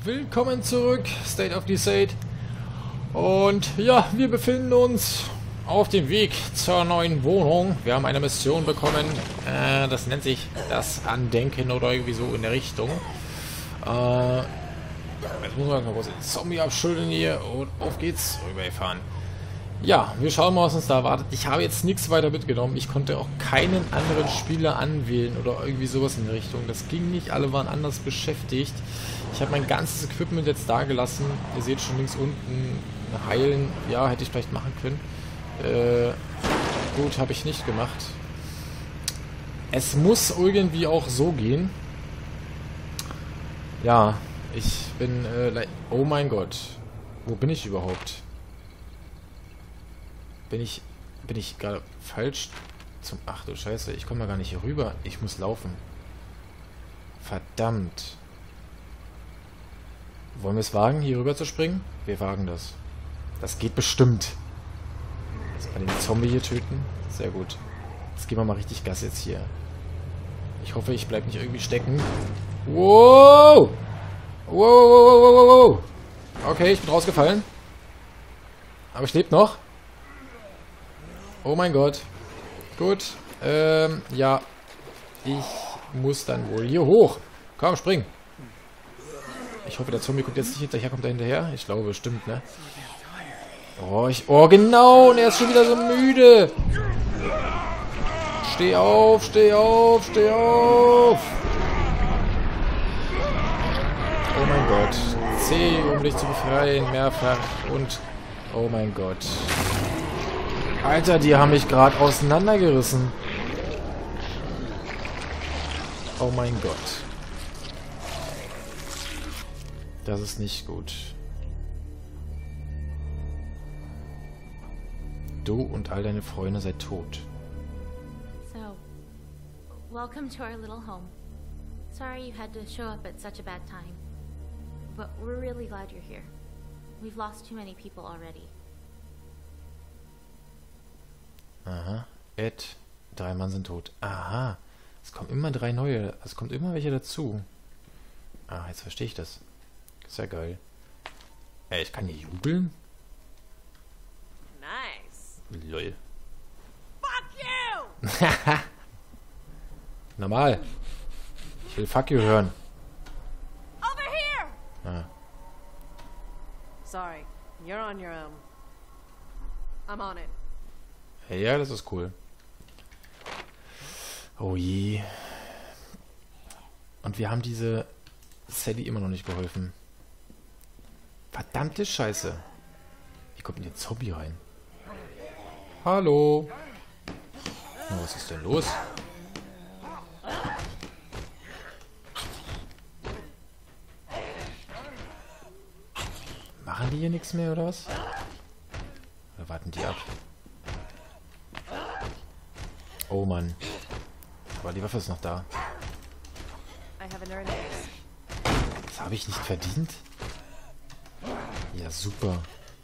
willkommen zurück, State of Deceit. Und ja, wir befinden uns auf dem Weg zur neuen Wohnung. Wir haben eine Mission bekommen, das nennt sich das Andenken oder irgendwie so in der Richtung. Jetzt muss man mal kurz den Zombie abschütteln hier und auf geht's, rübergefahren. Ja, wir schauen mal, was uns da erwartet. Ich habe jetzt nichts weiter mitgenommen. Ich konnte auch keinen anderen Spieler anwählen oder irgendwie sowas in die Richtung. Das ging nicht, alle waren anders beschäftigt. Ich habe mein ganzes Equipment jetzt da gelassen. Ihr seht schon links unten, heilen. Ja, hätte ich vielleicht machen können. Gut, habe ich nicht gemacht. Es muss irgendwie auch so gehen. Ja, ich bin... oh mein Gott. Wo bin ich überhaupt? Bin ich gerade falsch zum... Ach du Scheiße, ich komme mal gar nicht hier rüber. Ich muss laufen. Verdammt. Wollen wir es wagen, hier rüber zu springen? Wir wagen das. Das geht bestimmt. Jetzt mal den Zombie hier töten. Sehr gut. Jetzt geben wir mal richtig Gas jetzt hier. Ich hoffe, ich bleibe nicht irgendwie stecken. Wow! Wow, wow, wow, wow, wow. Okay, ich bin rausgefallen. Aber ich lebe noch. Oh mein Gott. Gut. Ja. Ich muss dann wohl hier hoch. Komm, spring. Ich hoffe, der Zombie kommt jetzt nicht hinterher. Kommt er hinterher? Ich glaube, bestimmt, ne? Oh, genau. Und er ist schon wieder so müde. Steh auf, steh auf, steh auf. Oh mein Gott. C, um dich zu befreien. Mehrfach. Und... Oh mein Gott. Alter, die haben mich gerade auseinandergerissen. Oh mein Gott. Das ist nicht gut. Du und all deine Freunde seid tot. So, welcome to our little home. Sorry you had to show up at such a bad time. But we're really glad you're here. We've lost too many people already. Aha. Ed. 3 Mann sind tot. Aha. Es kommen immer 3 neue. Es kommt immer welche dazu. Ah, jetzt verstehe ich das. Ist ja geil. Ey, ich kann hier jubeln? Nice. Lol. Fuck you! Normal. Ich will Fuck you hören. Over here! Ah. Sorry, you're on your own. I'm on it. Ja, das ist cool. Oh je. Und wir haben diese Sally immer noch nicht geholfen. Verdammte Scheiße. Wie kommt denn der Zombie rein? Hallo. Oh, was ist denn los? Machen die hier nichts mehr, oder was? Oder warten die ab? Oh Mann. Aber die Waffe ist noch da. Das habe ich nicht verdient? Ja, super.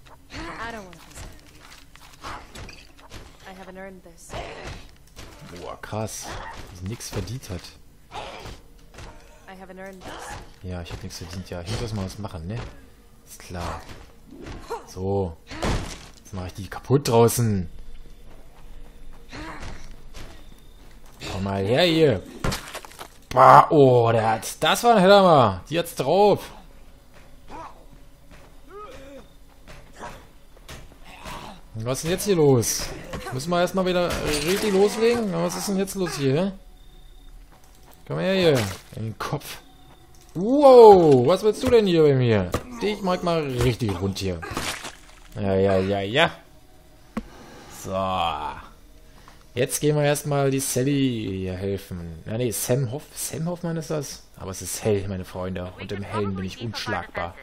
Boah, krass. Die nix verdient hat. Ja, ich habe nichts verdient. Ja, ich muss erstmal was machen, ne? Ist klar. So. Jetzt mache ich die kaputt draußen. Komm mal her hier. Bah, oh, das war ein Hammer. Die hat's drauf. Was ist denn jetzt hier los? Müssen wir erstmal wieder richtig loslegen? Was ist denn jetzt los hier? Komm her hier. In den Kopf. Wow, was willst du denn hier bei mir? Dich mag mal richtig rund hier. Ja. So. Jetzt gehen wir erstmal die Sally hier helfen. Ja, nee, Sam Hoffman ist das. Aber es ist hell, meine Freunde. Und im Hellen bin ich unschlagbar.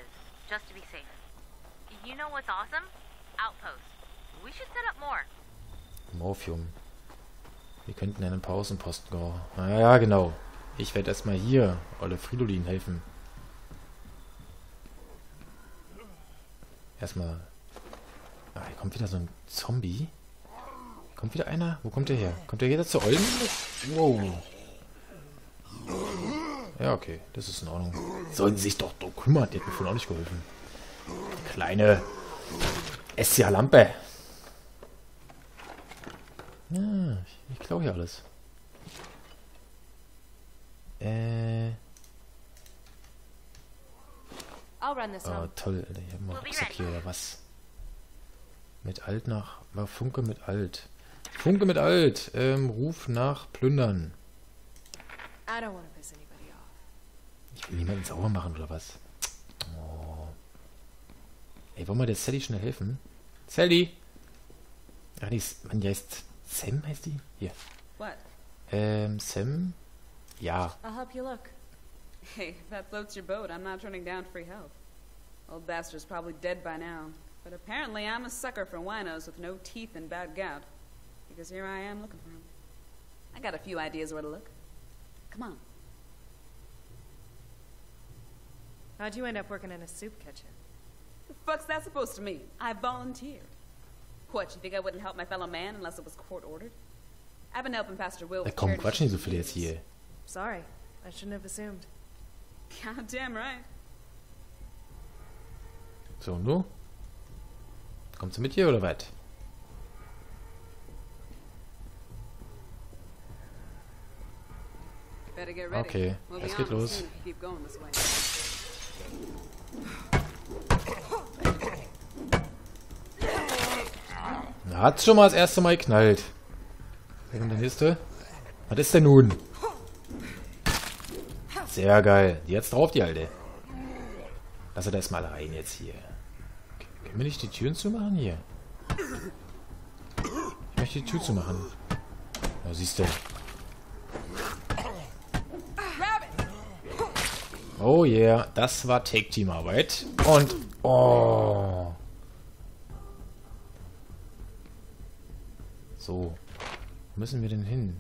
Morphium. Wir könnten einen Pausenposten gehen. Ja, genau. Ich werde erstmal hier Olle Fridolin helfen. Erstmal. Ah, hier kommt wieder so ein Zombie. Kommt wieder einer? Wo kommt der her? Kommt der jetzt zu Olden? Wow. Ja, okay. Das ist in Ordnung. Sollen sie sich doch drum kümmern. Die hat mir vorhin auch nicht geholfen. Die kleine Essia-Lampe. Ja, ich klaue hier alles. I'll run this Oh, home. toll, Alter. Ich hab mal Rucksack hier, oder was? Mit Alt nach... Funke mit Alt. Funke mit Alt. Ruf nach Plündern. I don't want to piss anybody off. Ich will niemanden sauer machen, oder was? Oh. Ey, wollen wir der Sally schnell helfen? Sally! Ach, die ist... Mann, die heißt... Sam heißt die? Hier. What? Sam? Ja. I'll help you look. Hey, if that floats your boat, I'm not turning down free help. Old bastard's probably dead by now. But apparently I'm a sucker for winos with no teeth and bad gout. Because here I am looking for him. I got a few ideas where to look. Come on. How'd you end up working in a soup kitchen? The fuck's that supposed to mean? I volunteered. What, you think I wouldn't help my fellow man unless it was court-ordered? I've been helping Pastor Will with Komm, charity quatsch nicht so for viel jetzt years. hier. Sorry, I shouldn't have assumed. Goddamn right. So, und du? Kommst du mit hier, oder was? Better get ready. Okay, We'll be es on geht soon los. if you keep going this way. Hat's schon mal das erste Mal geknallt. Wer kommt der nächste? Was ist denn nun? Sehr geil. Die hat's drauf, die Alte. Lass er das mal rein jetzt hier. Okay. Können wir nicht die Türen zumachen hier? Ich möchte die Tür zumachen. Ja, siehst du. Oh yeah, das war Take-Team-Arbeit. Und... Oh... So. Wo müssen wir denn hin?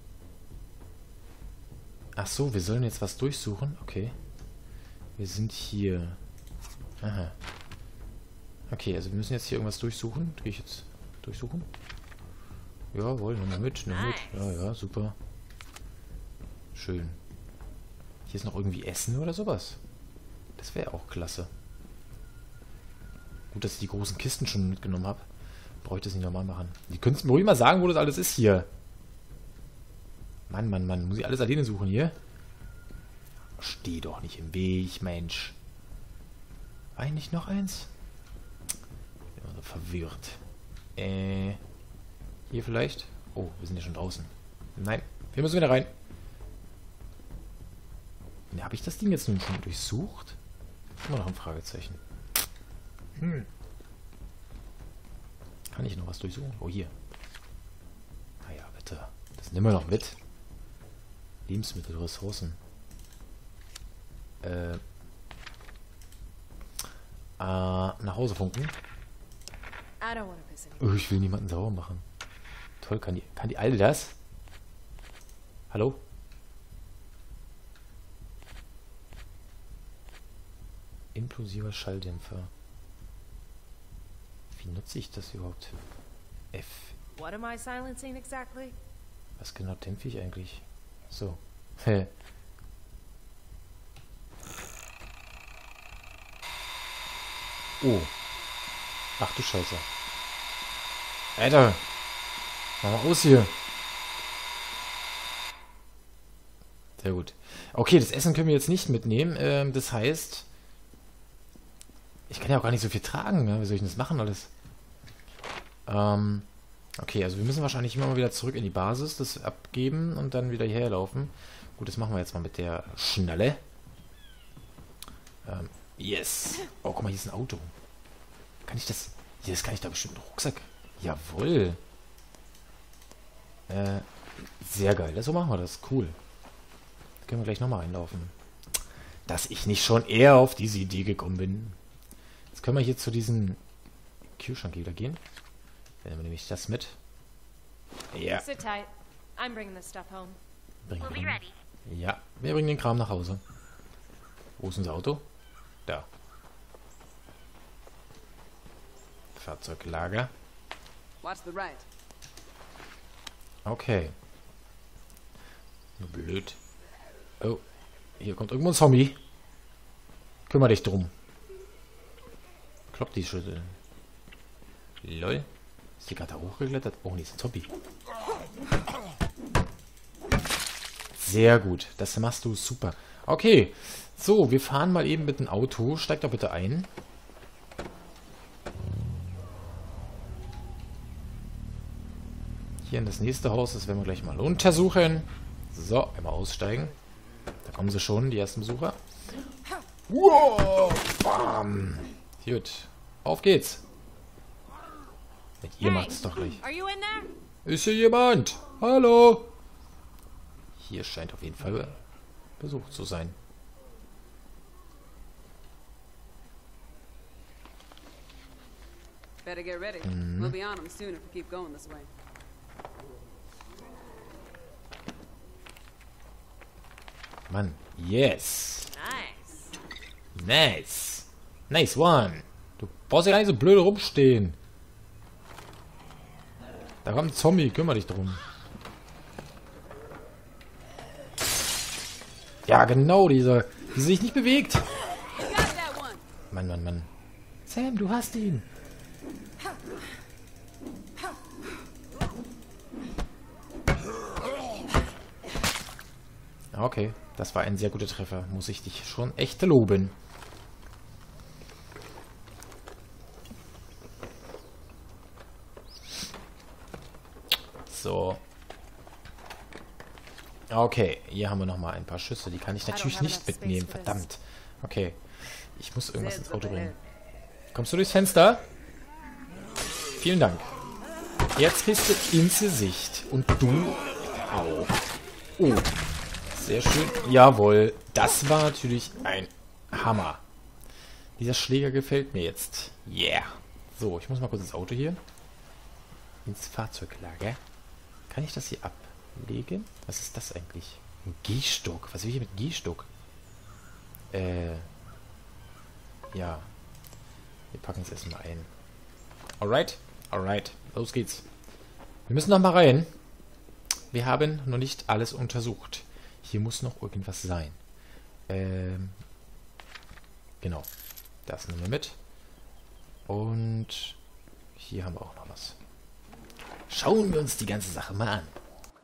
Ach so, wir sollen jetzt was durchsuchen? Okay. Wir sind hier. Aha. Okay, also wir müssen jetzt hier irgendwas durchsuchen. Gehe ich jetzt durchsuchen? Jawohl, nimm mal mit, nimm mit. Ja, ja, super. Schön. Hier ist noch irgendwie Essen oder sowas. Das wäre auch klasse. Gut, dass ich die großen Kisten schon mitgenommen habe. Bräuchte es nicht nochmal machen. Die könntest mir ruhig mal sagen, wo das alles ist hier. Mann, Mann, Mann. Muss ich alles alleine suchen hier? Steh doch nicht im Weg, Mensch. War hier nicht noch eins? Ich bin immer so verwirrt. Hier vielleicht? Oh, wir sind ja schon draußen. Nein, wir müssen wieder rein. Ja, habe ich das Ding jetzt nun schon durchsucht? Immer noch ein Fragezeichen. Kann ich noch was durchsuchen? Oh, hier. Ah ja, bitte. Das nehmen wir noch mit. Lebensmittel, Ressourcen. Nach Hause funken. I don't want to piss anybody. Oh, ich will niemanden sauer machen. Toll, kann die Alte das? Hallo? Implosiver Schalldämpfer. Wie nutze ich das überhaupt? F. What am I silencing exactly? Was genau dämpfe ich eigentlich? So. Hä. Oh. Ach du Scheiße. Alter. Mach mal aus hier. Sehr gut. Okay, das Essen können wir jetzt nicht mitnehmen. Das heißt... Ich kann ja auch gar nicht so viel tragen, ne? Wie soll ich denn das machen alles? Okay, also wir müssen wahrscheinlich immer mal wieder zurück in die Basis, das abgeben und dann wieder hierher laufen. Gut, das machen wir jetzt mal mit der Schnalle. Yes. Oh, guck mal, hier ist ein Auto. Kann ich das... Jetzt kann ich da bestimmt einen Rucksack... Jawohl. Sehr geil. So machen wir das. Cool. Da können wir gleich nochmal einlaufen. Dass ich nicht schon eher auf diese Idee gekommen bin. Jetzt können wir hier zu diesem Kühlschrank wieder gehen. Dann nehmen wir nämlich das mit. Ja. Sit tight. I'm bringing this stuff home. We'll be ready. Ja, wir bringen den Kram nach Hause. Wo ist unser Auto? Da. Fahrzeuglager. Watch the right. Okay. Nur blöd. Oh. hier kommt irgendwo ein Zombie. Kümmer dich drum. Kloppt die Schüssel. Lol. Ist die gerade da hochgeklettert? Oh, nee, ist ein Zombie. Sehr gut. Das machst du super. Okay. So, wir fahren mal eben mit dem Auto. Steig doch bitte ein. Hier in das nächste Haus. Das werden wir gleich mal untersuchen. So, einmal aussteigen. Da kommen sie schon, die ersten Besucher. Wow, bam. Gut. Auf geht's. Mit ihr macht's doch gleich. Are you in there? Ist hier jemand? Hallo? Hier scheint auf jeden Fall Besuch zu sein. Better get ready. We'll be on them soon if we keep going this way. Mann. Yes. Nice. Nice. Nice one. Du brauchst ja gar nicht so blöde rumstehen. Da kommt ein Zombie. Kümmere dich drum. Ja, genau. Dieser, die sich nicht bewegt. Mann, Mann, Mann. Sam, du hast ihn. Okay, das war ein sehr guter Treffer. Muss ich dich schon echt loben. So. Okay, hier haben wir nochmal ein paar Schüsse. Die kann ich natürlich nicht mitnehmen. Verdammt. Okay, ich muss irgendwas ins Auto bringen. Kommst du durchs Fenster? Vielen Dank. Jetzt kriegst du ins Gesicht. Und du auch. Oh. Sehr schön. Jawohl. Das war natürlich ein Hammer. Dieser Schläger gefällt mir jetzt. Yeah. So, ich muss mal kurz ins Auto hier. Ins Fahrzeuglager. Kann ich das hier ablegen? Was ist das eigentlich? Ein Gehstock. Was will ich hier mit Gehstock? Ja. Wir packen es erstmal ein. Alright. Alright. Los geht's. Wir müssen noch mal rein. Wir haben noch nicht alles untersucht. Hier muss noch irgendwas sein. Genau. Das nehmen wir mit. Und hier haben wir auch noch was. Schauen wir uns die ganze Sache mal an.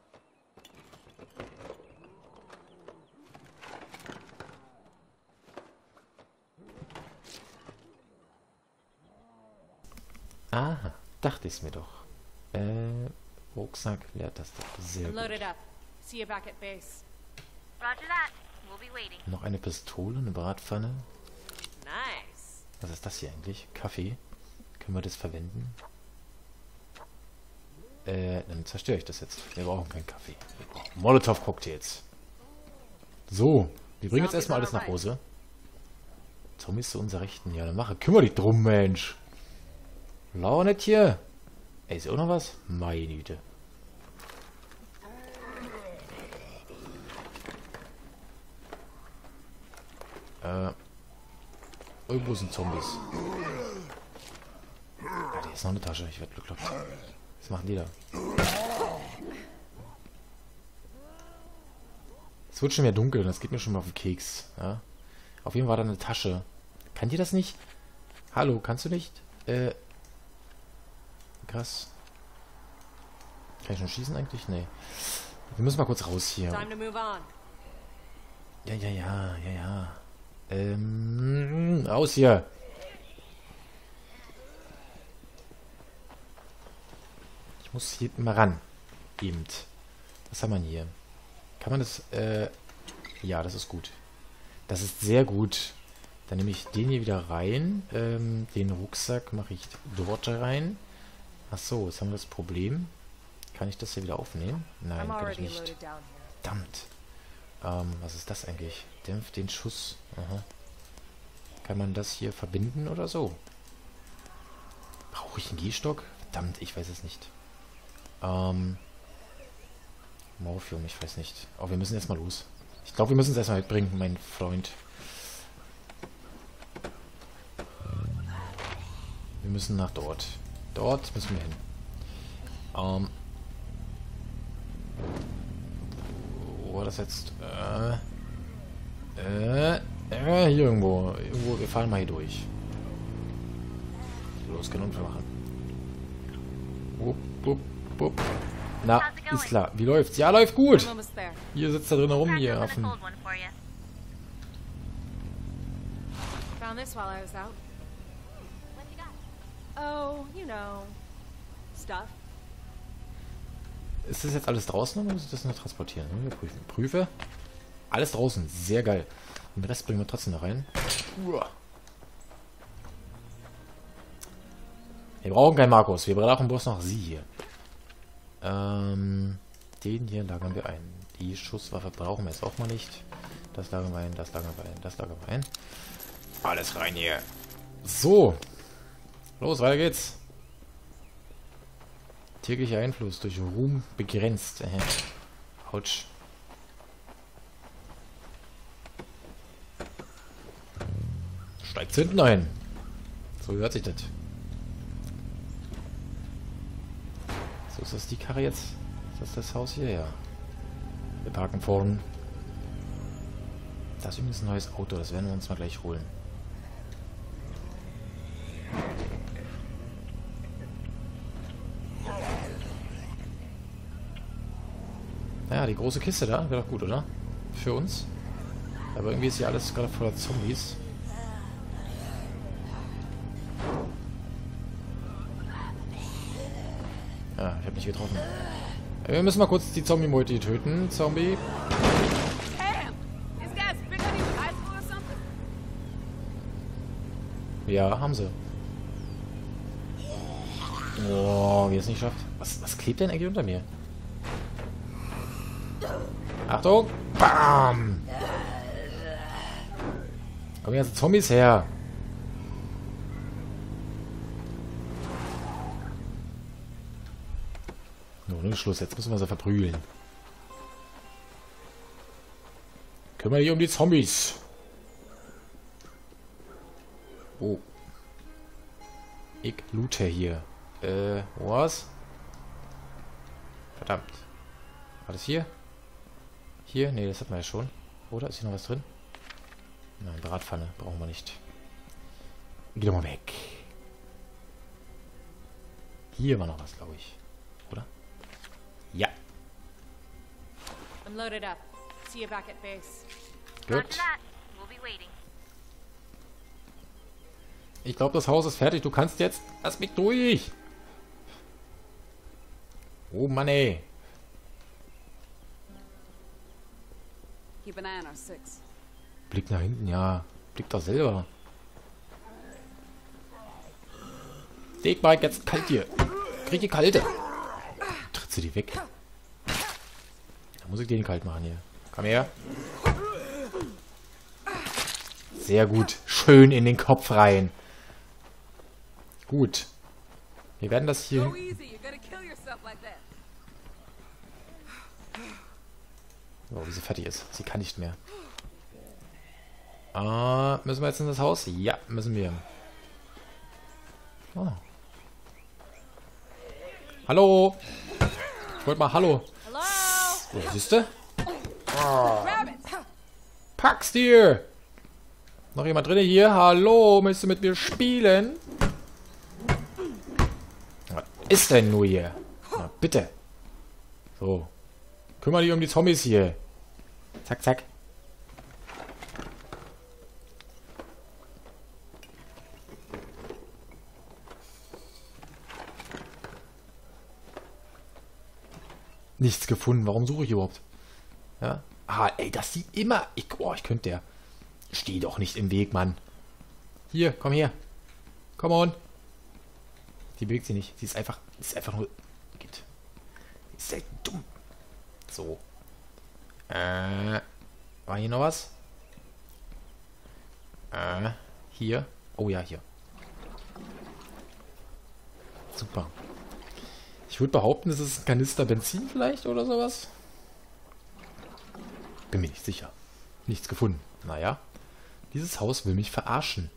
Aha, dachte ich es mir doch. Rucksack, ja, das ist sehr gut. Loaded up. See you back at base. Roger that. We'll be waiting. Noch eine Pistole, eine Bratpfanne. Nice. Was ist das hier eigentlich? Kaffee. Können wir das verwenden? Dann zerstöre ich das jetzt. Wir brauchen keinen Kaffee. Wir brauchen Molotov-Cocktails. So, wir bringen jetzt erstmal alles nach Hause. Zombies zu unserer Rechten. Ja, dann mache. Kümmere dich drum, Mensch. Lauer nicht hier. Ey, ist hier auch noch was? Meine Güte. Irgendwo sind Zombies. Ah, hier ist noch eine Tasche. Ich werde bekloppt. Was machen die da? Es wird schon mehr dunkel. Das geht mir schon mal auf den Keks. Ja? Auf jeden Fall war da eine Tasche. Kann die das nicht? Hallo, kannst du nicht? Krass. Kann ich schon schießen eigentlich? Nee. Wir müssen mal kurz raus hier. Time to move on. Ja. Raus hier. Ich muss hier mal ran. Eben. Was haben wir hier? Kann man das, ja, das ist gut. Das ist sehr gut. Dann nehme ich den hier wieder rein. Den Rucksack mache ich dort rein. Ach so, jetzt haben wir das Problem. Kann ich das hier wieder aufnehmen? Nein, kann ich nicht. Verdammt. Was ist das eigentlich? Dämpft den Schuss. Aha. Kann man das hier verbinden oder so? Brauche ich einen Gehstock? Verdammt, ich weiß es nicht. Morphium, ich weiß nicht. Oh, wir müssen erstmal los. Ich glaube, wir müssen es erstmal mitbringen, mein Freund. Wir müssen nach dort. Dort müssen wir hin. Wo war das jetzt? Hier irgendwo. Wir fahren mal hier durch. Los, keinen Unfall machen. Wupp, wupp, wupp. Na, ist klar. Wie läuft's? Ja, läuft gut. I'm almost there. Hier sitzt da drin rum, hier Affen. Cold one for you. Found this while I was out. What you got? Oh, you know, stuff. Ist das jetzt alles draußen oder muss ich das noch transportieren? Wir prüfen. Prüfe. Alles draußen. Sehr geil. Den Rest bringen wir trotzdem noch rein. Uah. Wir brauchen keinen Markus. Wir brauchen bloß noch sie hier. Den hier lagern wir ein. Die Schusswaffe brauchen wir jetzt auch mal nicht. Das lagern wir ein, das lagern wir ein, das lagern wir ein. Alles rein hier. So. Los, weiter geht's. Täglicher Einfluss durch Ruhm begrenzt. Autsch. Steigt hinten ein. So hört sich das. So, ist das die Karre jetzt? Ist das das Haus hier? Ja. Wir parken vorn. Das ist übrigens ein neues Auto. Das werden wir uns mal gleich holen. Naja, die große Kiste da, wäre doch gut, oder? Für uns. Aber irgendwie ist hier alles gerade voller Zombies. Ja, ich habe nicht getroffen. Wir müssen mal kurz die Zombie-Multi töten. Zombie. Damn! These guys been out in high school or something? Ja, haben sie. Oh, wie er es nicht schafft. Was klebt denn eigentlich unter mir? Achtung! Bam! Kommen die ganzen Zombies her! Nun, Schluss. Jetzt müssen wir sie verprügeln. Kümmere dich um die Zombies. Oh. Ich loote hier. Was? Verdammt. War das hier? Hier? Ne, das hatten wir ja schon. Oder? Ist hier noch was drin? Nein, Bratpfanne. Brauchen wir nicht. Geh doch mal weg. Hier war noch was, glaube ich. Oder? Ja. I'm loaded up. See you back at base. Roger Gut. that. We'll be waiting. Ich glaube, das Haus ist fertig. Du kannst jetzt... Lass mich durch! Oh Mann, ey. Keep an eye on our six. Blick nach hinten, ja. Blick doch selber. Leg mal jetzt kalt hier. Krieg die kalte. Tritt sie die weg. Da muss ich den kalt machen hier. Komm her. Sehr gut. Schön in den Kopf rein. Gut. Wir werden das hier... Go easy, you're gonna kill yourself like that. Oh, wie sie fertig ist. Sie kann nicht mehr. Müssen wir jetzt in das Haus? Ja, müssen wir. Oh. Hallo. Ich wollte mal Hallo. Hello? So, siehst du? Grab it! Pack's dir. Noch jemand drin hier? Hallo, möchtest du mit mir spielen? Was ist denn nur hier? Na, bitte. So. Kümmere dich um die Zombies hier. Zack, zack. Nichts gefunden. Warum suche ich überhaupt? Ja. Ah, ey, das sieht immer... ich könnte der... Steh doch nicht im Weg, Mann. Hier, komm her. Come on. Die bewegt sie nicht. Sie ist einfach nur... Geht. Die ist echt dumm. So. War hier noch was? Hier. Oh ja, hier. Super. Ich würde behaupten, das ist ein Kanister Benzin vielleicht oder sowas. Bin mir nicht sicher. Nichts gefunden. Naja. Dieses Haus will mich verarschen.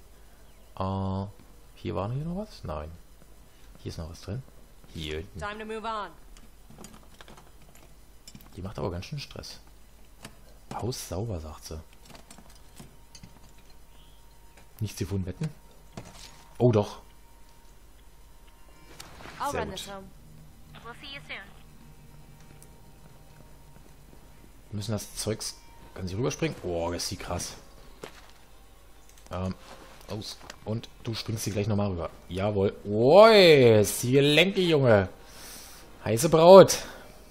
Hier war hier noch was? Nein. Hier ist noch was drin. Hier. Time to move on. Die macht aber ganz schön Stress. Haus sauber, sagt sie. Nichts gefunden, wetten? Oh, doch. I'll Sehr run gut. this home. We'll see you soon. Wir müssen das Zeugs... Kann sie rüberspringen? Oh, das ist die krass. Aus. Und du springst sie gleich nochmal rüber. Jawohl. Oi, ist die Gelenke, Junge. Heiße Braut.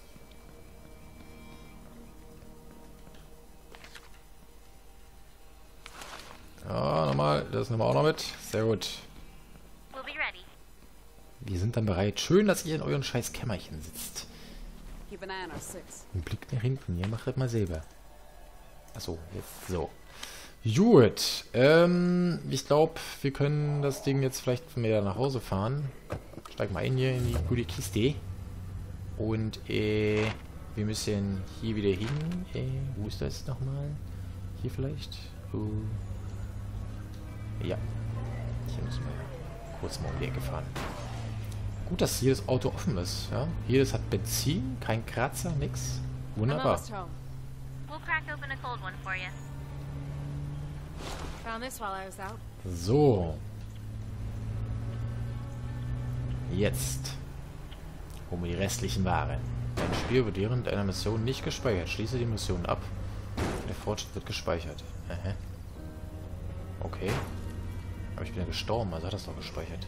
Ja, nochmal. Das nehmen wir auch noch mit. Sehr gut. We'll be ready. Wir sind dann bereit. Schön, dass ihr in euren scheiß Kämmerchen sitzt. Keep an eye on our six. Ein Blick nach hinten. Ihr macht das mal selber. Achso, jetzt so. Gut. Ich glaube, wir können das Ding jetzt vielleicht von mir nach Hause fahren. Steig mal ein hier in die gute Kiste. Und, wir müssen hier wieder hin. Wo ist das nochmal? Hier vielleicht? Ja. Hier müssen wir kurz mal um die Ecke fahren. Gut, dass hier das Auto offen ist. Ja? Hier, das hat Benzin, kein Kratzer, nix. I'm Wunderbar. almost home. We'll crack open a cold one for you. Found this while I was out. So. Jetzt holen wir die restlichen Waren. Ein Spiel wird während einer Mission nicht gespeichert. Schließe die Mission ab. Der Fortschritt wird gespeichert. Aha. Okay. Aber ich bin ja gestorben, also hat das doch gespeichert.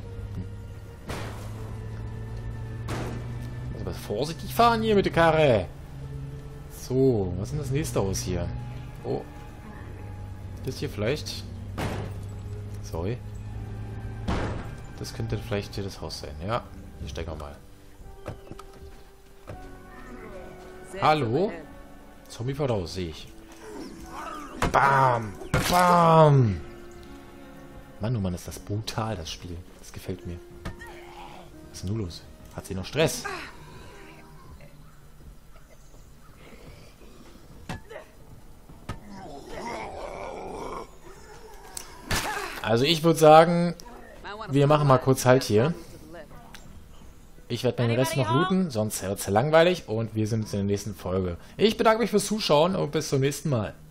Muss aber vorsichtig fahren hier mit der Karre. So, was ist denn das nächste Haus hier? Oh. Das hier vielleicht. Sorry. Das könnte vielleicht hier das Haus sein. Ja, hier steigen wir mal. Zed's Hallo? overhead. Zombie voraus, sehe ich. Bam! Bam! Mann, oh Mann, ist das brutal, das Spiel. Das gefällt mir. Was ist denn nun los? Hat sie noch Stress? Also ich würde sagen, Might wanna wir machen mal kurz Halt hier. to the left. Ich werde den Rest noch looten, sonst wird es langweilig und wir sehen uns in der nächsten Folge. Ich bedanke mich fürs Zuschauen und bis zum nächsten Mal.